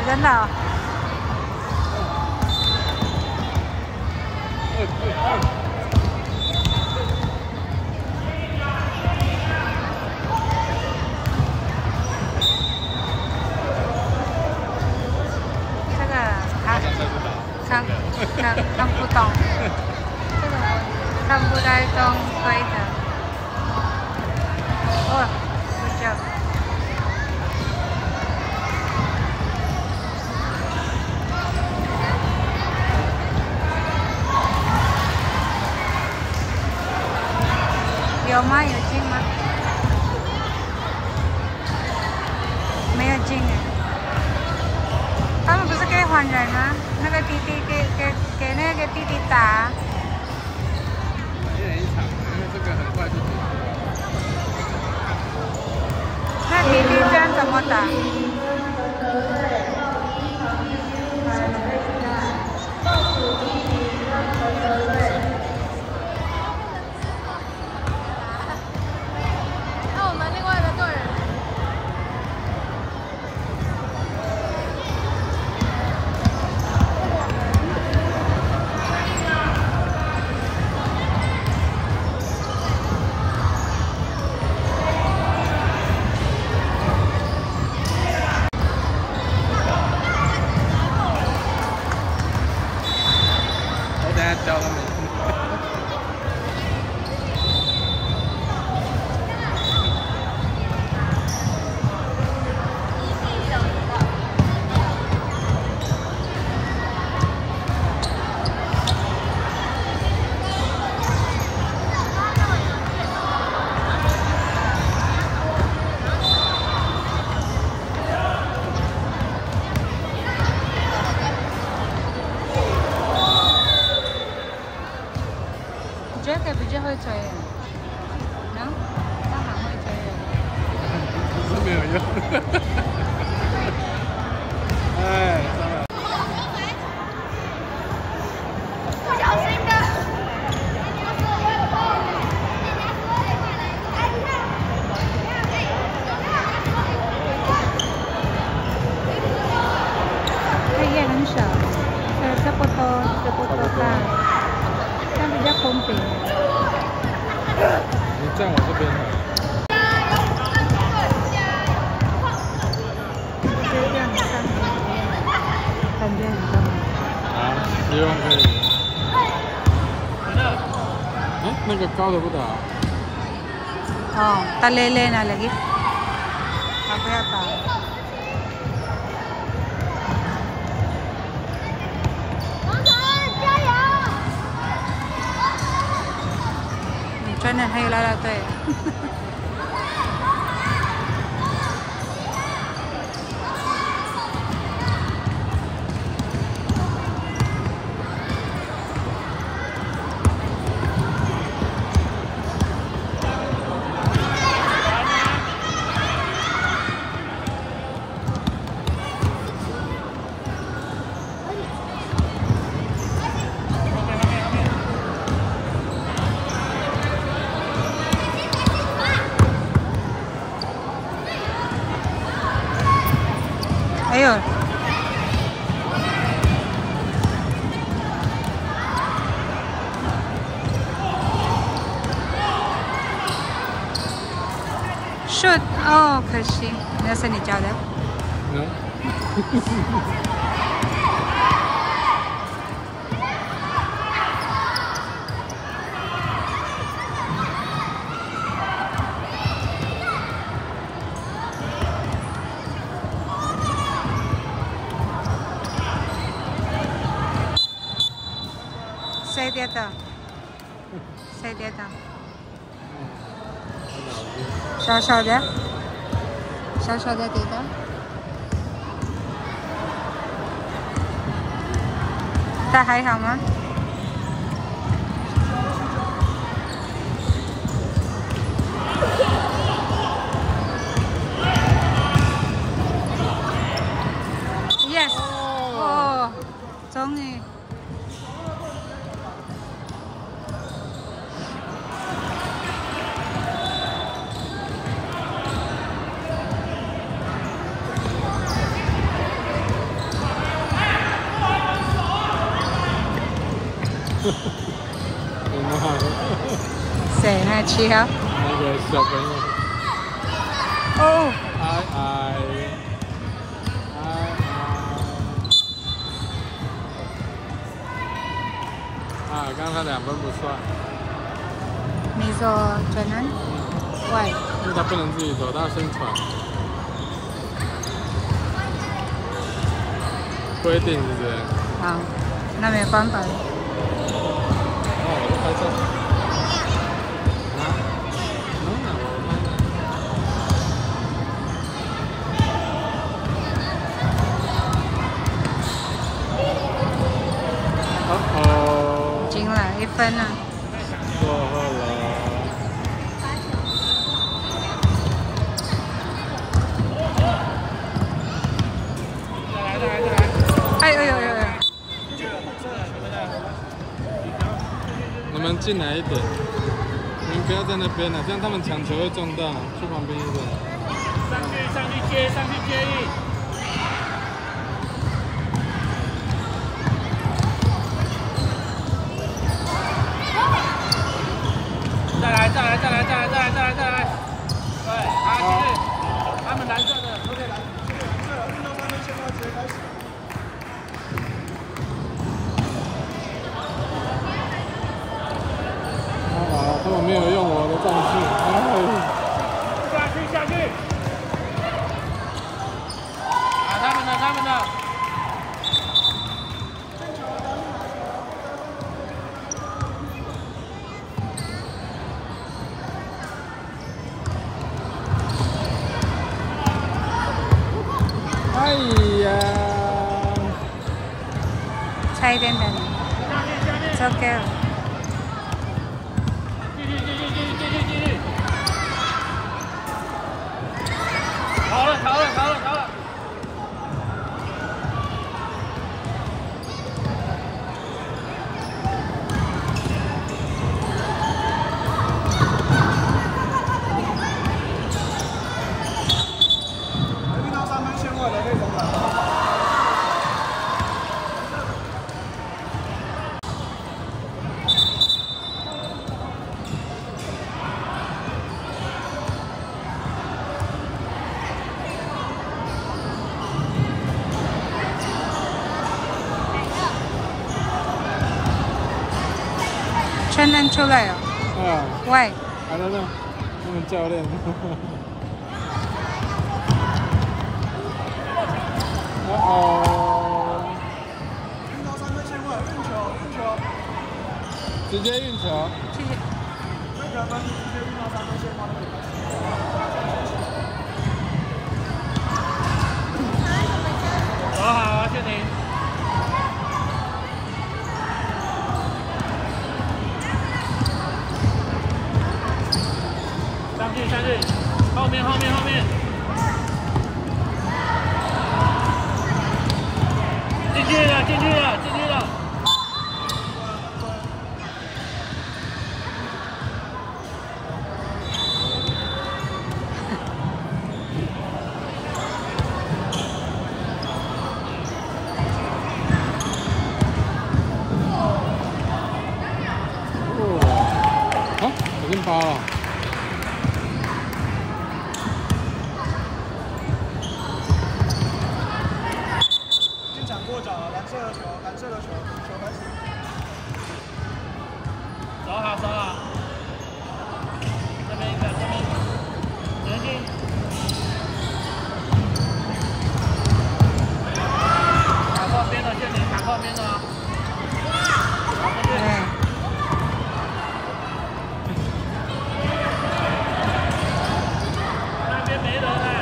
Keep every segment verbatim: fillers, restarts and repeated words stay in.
真的、哦。这个啊，看看看不懂，这个我看不太懂规则。哦，不叫。 有吗？有进吗？没有进哎。他们不是可以还人吗？那个弟弟给给给那个弟弟打。 一人一场，因为这个很快就结束了。 那弟弟这样怎么打？ 教他们。 我觉得比较会追人，然后他蛮会追人， 可是没有用。哎，算了。 不小心的。 它也很小，呃，差不多，差不多大。 比较公平。 你站我这边。 就这样看，感觉很重。 啊，希望可以。哎，那个高的不打。 哦，打累累那 lagi。啊，不要打。 真的还有啦啦队。哎呦！shoot 哦，可惜，那是你教的。 嗯。 谁跌的？谁跌的？小小的，小小的跌的。他还好吗？Yes， 哦，终于。 哎， 很好。 谁呢？七号。 那个小朋友。 哦。 哎哎。哎哎。啊，刚才两分不算。 你说真的？喂。 因为他不能自己走，他先传。规定是不是？ 好，那没有办法。 哦，我就拍照。啊？嗯，我拍。哦哦。 进了一分了。 过后了。再来，再来，再来。 哎呦呦呦呦！ 你们进来一点，你们不要在那边了，这样他们抢球会撞到，去旁边一点。上去，上去接，上去接应。再来，再来，再来，再来，再来，再来，再来。对，好，继续。他们蓝色的都可以蓝色，运动三分线要直接开始。啊！他们没有用我的战术，哎！下去下去！啊，他们的他们的！哎呀！ 差一点点。It's okay。 逃了，逃了，逃了，逃了！遇到三分线外的可以重来。 全能出来了。 啊。 喂。 来来来，他们教练。哦哦。运到三分线外，运球，运球。直接运球。 谢谢。 那个分直接运到三分线外。走好啊，谢婷。上去，上去，后面，后面，后面，进去了，进去了，进去了。哦，啊，已经发了。过脚了，蓝色的球，蓝色的球，球开始。走好，走好。这边一个，这边一个，前进。打靠边的，谢谢，打靠边的啊。 对。 那边没人哎。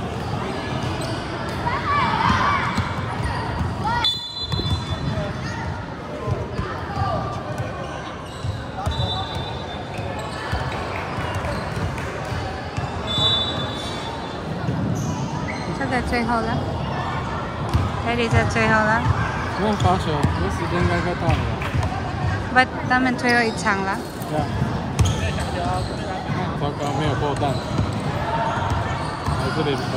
这个最后了 ，Ready 在最后了。 不用罚球，这时间应该快到了吧？ 不，他们最后一场了。 对啊。糟糕，没有破蛋，还是零分。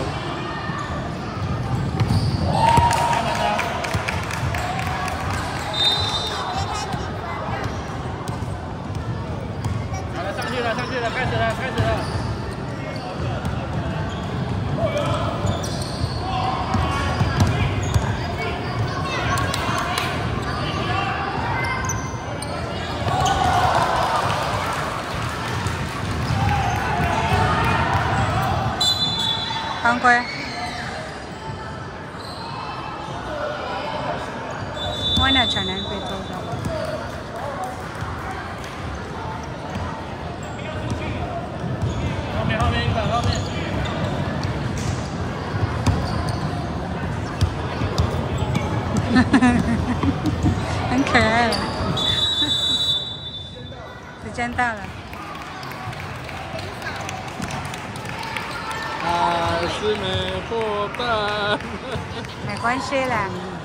可能被偷走。 后面后面一个后面。 很可爱。时间到了。 还是没货单。 没关系啦。